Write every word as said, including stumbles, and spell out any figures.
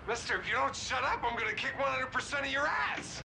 Mister, if you don't shut up, I'm gonna kick one hundred percent of your ass!